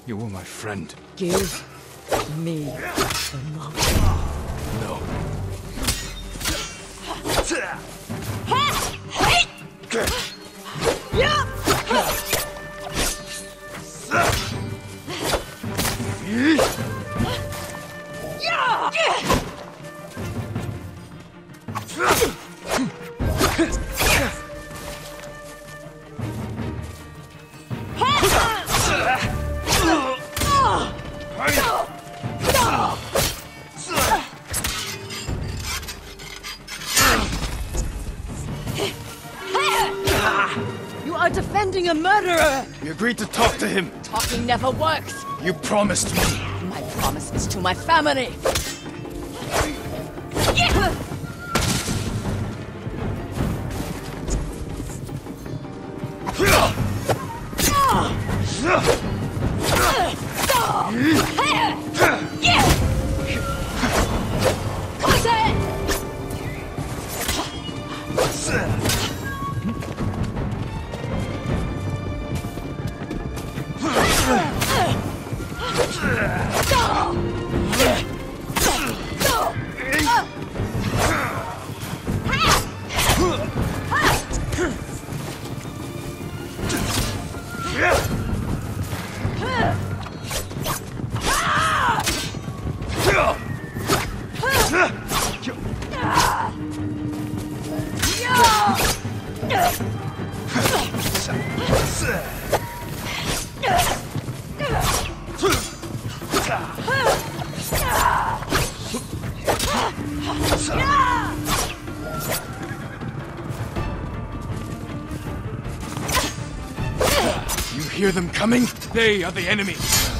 You were my friend. Give me the mark. No. You are defending a murderer! We agreed to talk to him. Talking never works! You promised me. My promise is to my family! You hear them coming? They are the enemy.